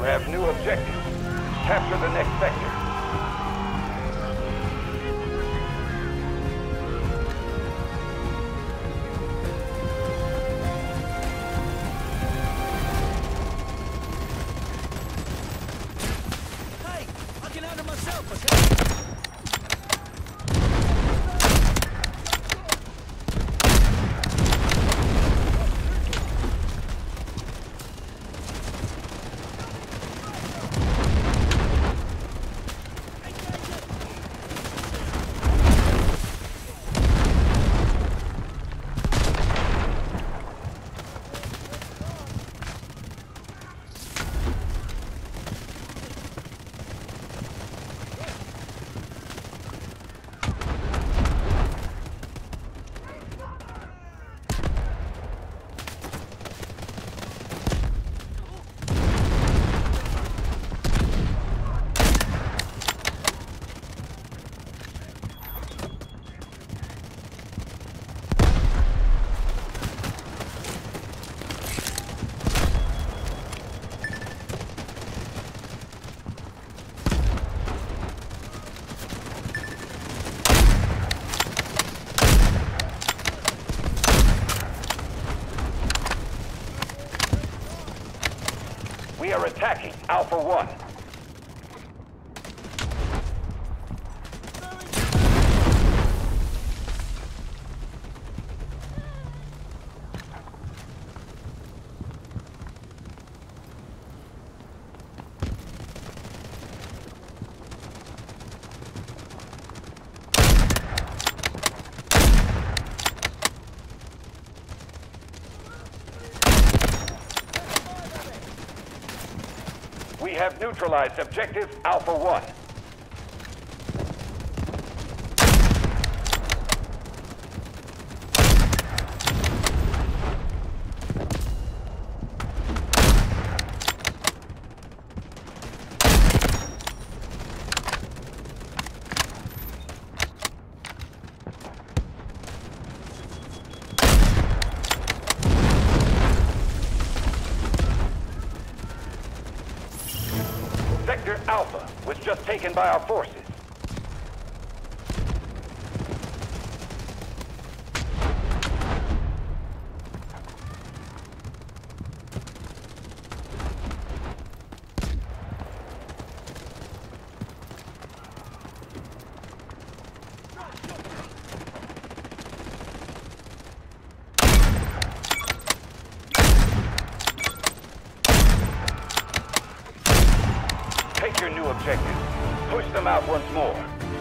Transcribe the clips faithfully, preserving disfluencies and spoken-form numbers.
have new objectives. Capture the next sector. Hey, I can handle myself, okay? We are attacking Alpha One. We have neutralized objective Alpha One. Sector Alpha was just taken by our forces. Take your new objective. Push them out once more.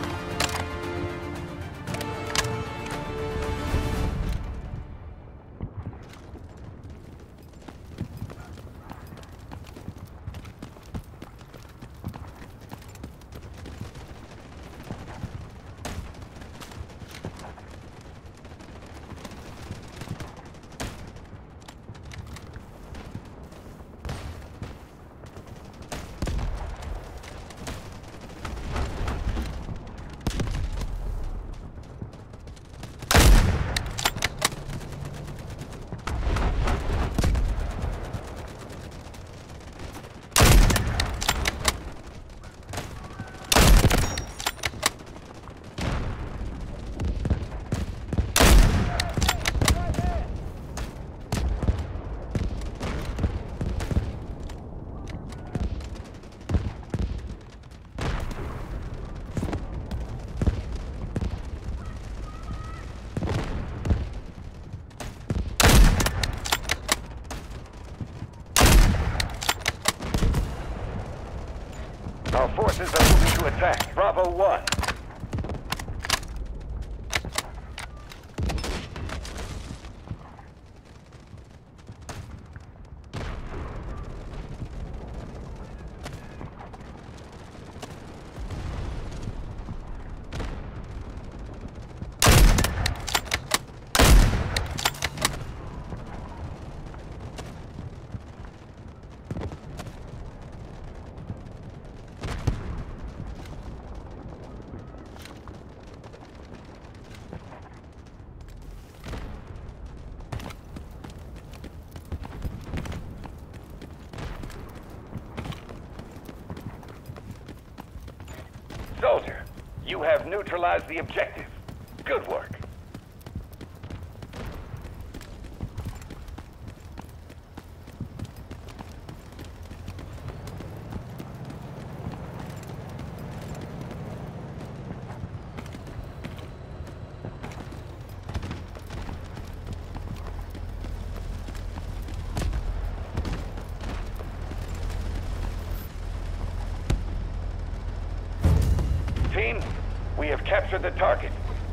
Our forces are moving to attack Bravo One. You have neutralized the objective. Good work. Team, we have captured the target.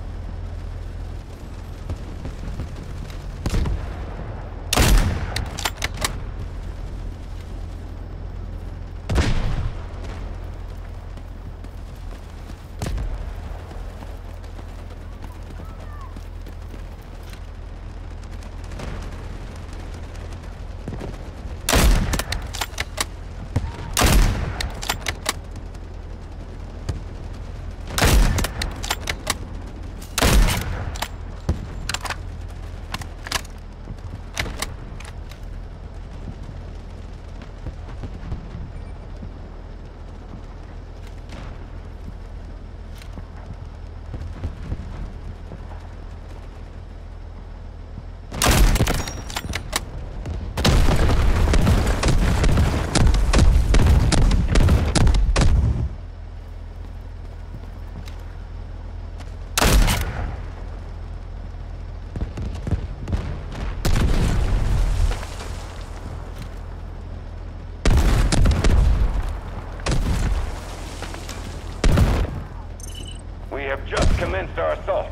We have just commenced our assault.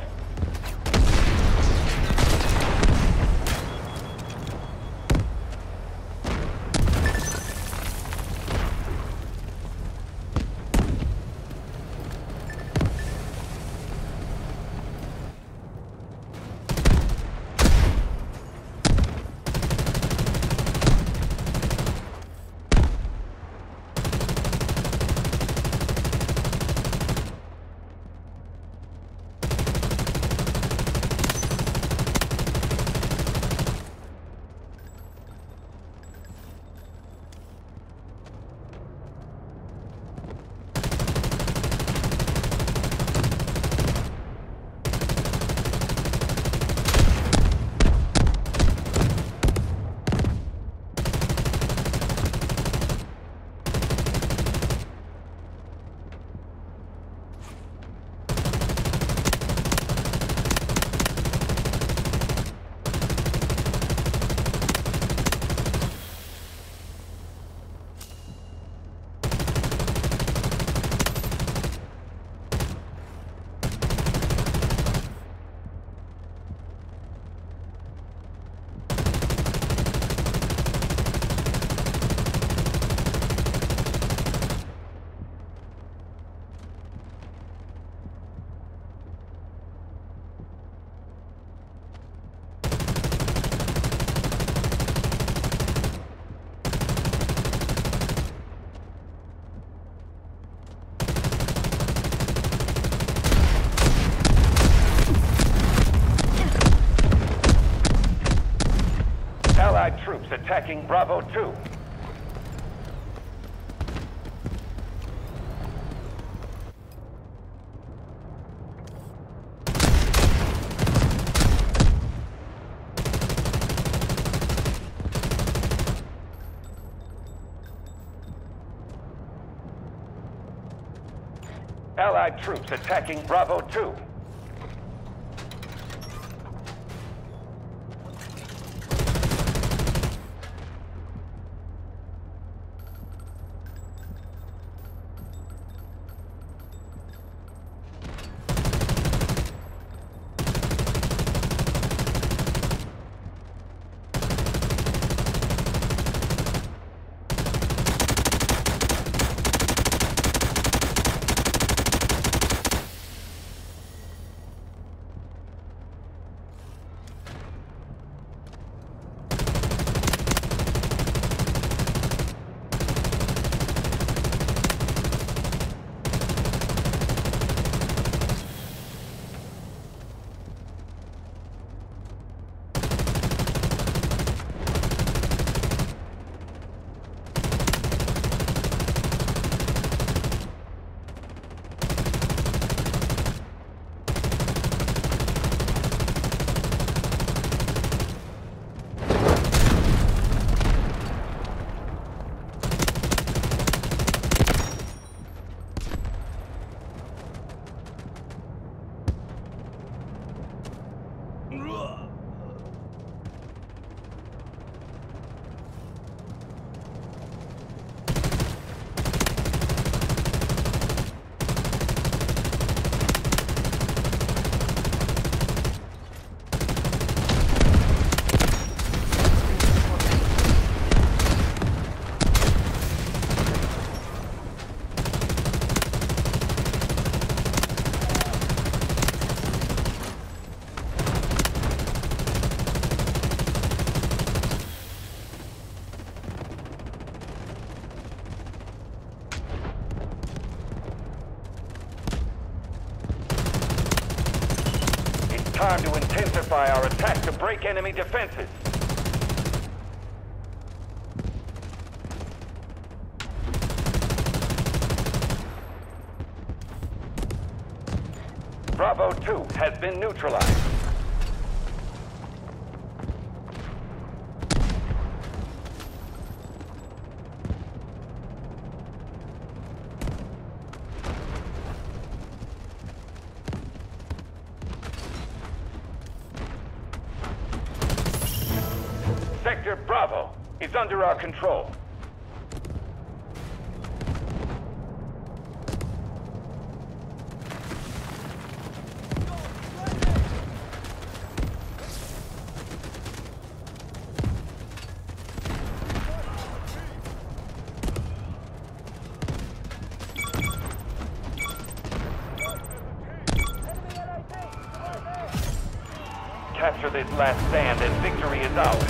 Allied troops attacking Bravo two. Allied troops attacking Bravo two. intensify our attack to break enemy defenses. Bravo two has been neutralized. Sector Bravo is under our control. Capture this last stand and victory is ours.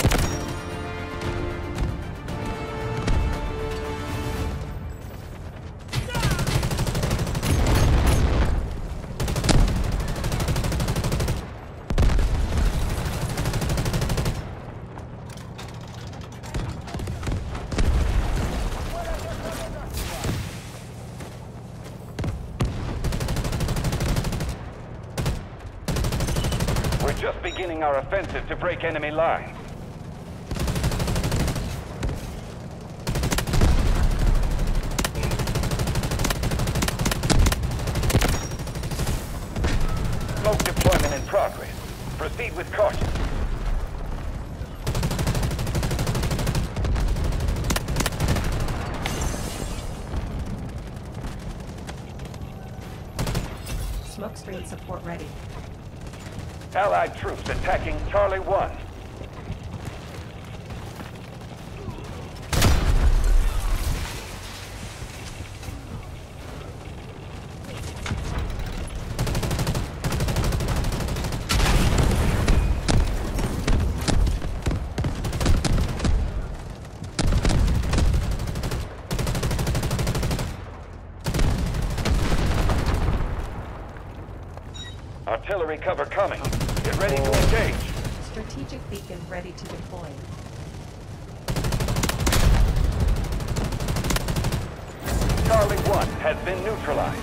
We're just beginning our offensive to break enemy lines. Smoke deployment in progress. Proceed with caution. Smoke screen support ready. Allied troops attacking Charlie one. Artillery cover coming. Get ready to engage. Strategic beacon ready to deploy. Charlie one has been neutralized.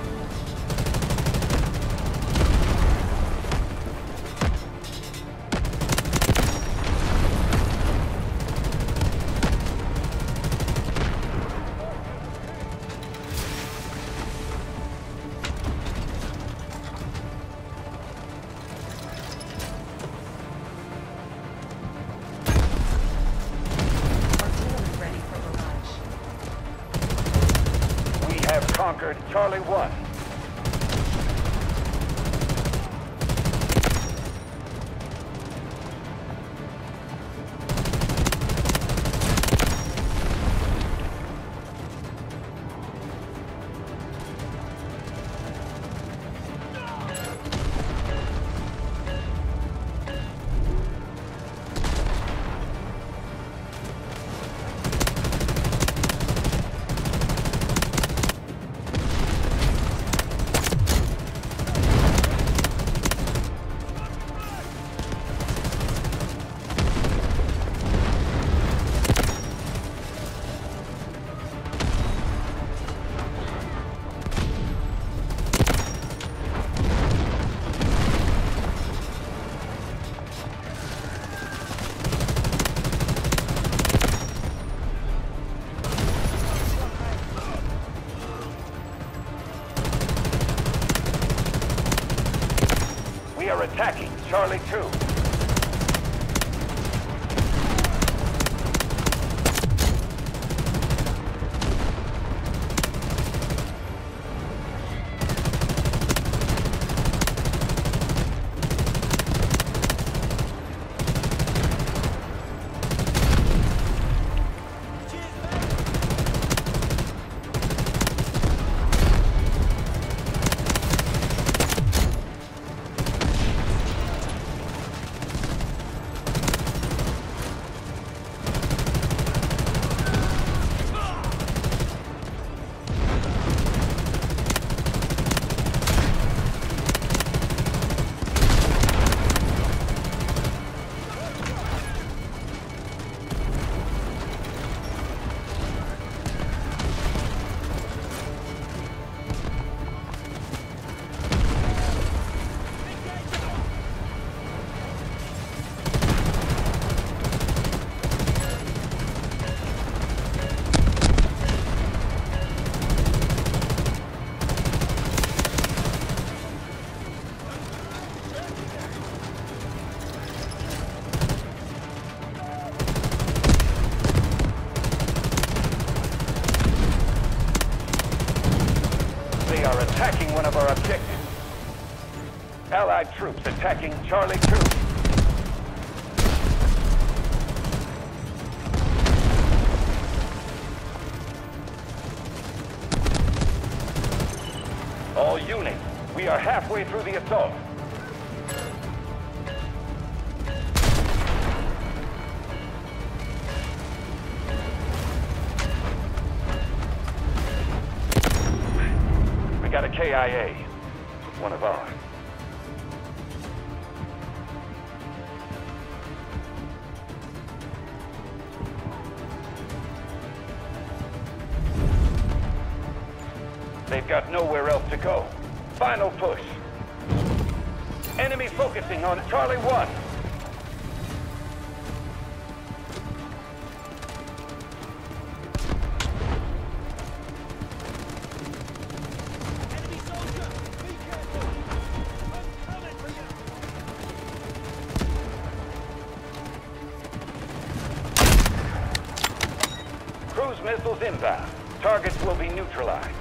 Have conquered Charlie one. We are attacking Charlie two. attacking one of our objectives. Allied troops attacking Charlie two. All units, we are halfway through the assault. We got a K I A, one of ours. They've got nowhere else to go. Final push. Enemy focusing on Charlie one. Enemy soldier! Be careful! I'm coming for you! Cruise missiles inbound. Targets will be neutralized.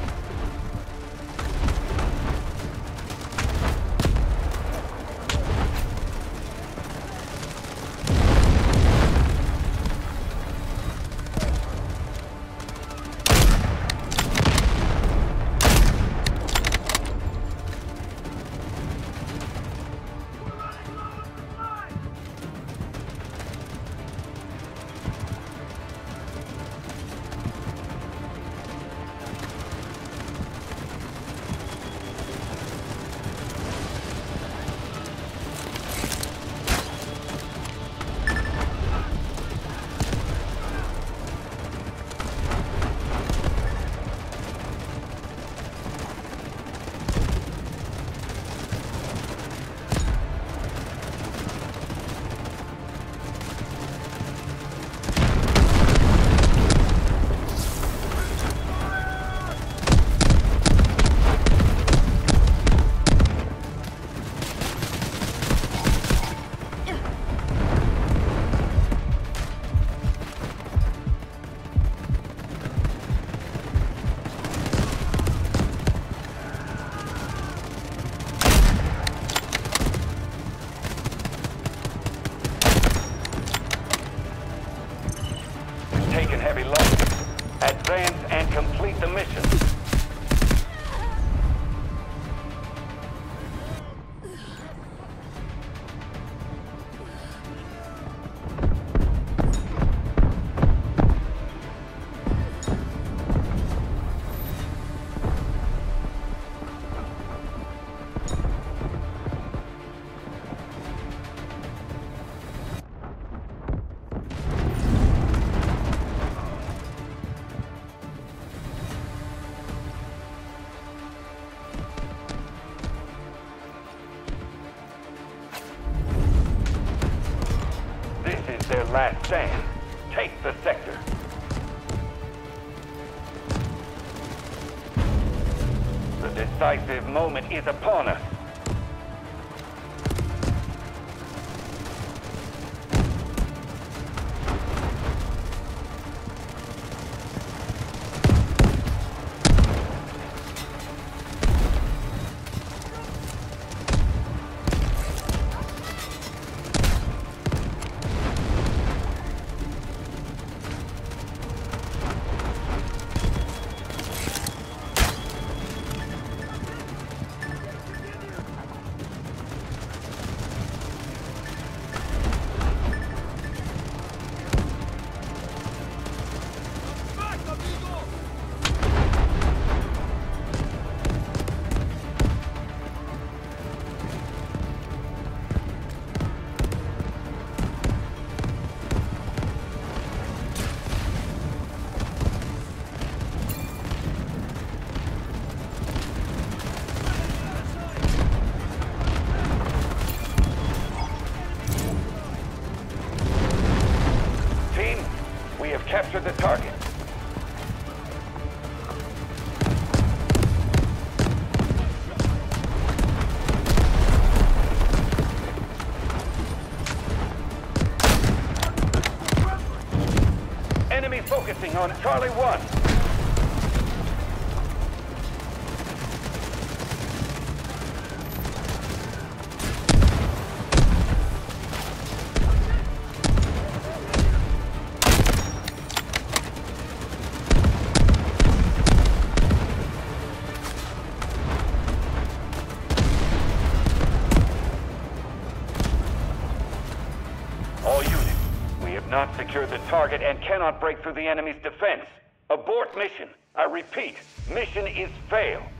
Taking heavy losses. Advance and complete the mission. This is their last stand. Take the sector. The decisive moment is upon us. Capture the target. Enemy focusing on Charlie one. not secured the target and cannot break through the enemy's defense. Abort mission. I repeat, mission is failed.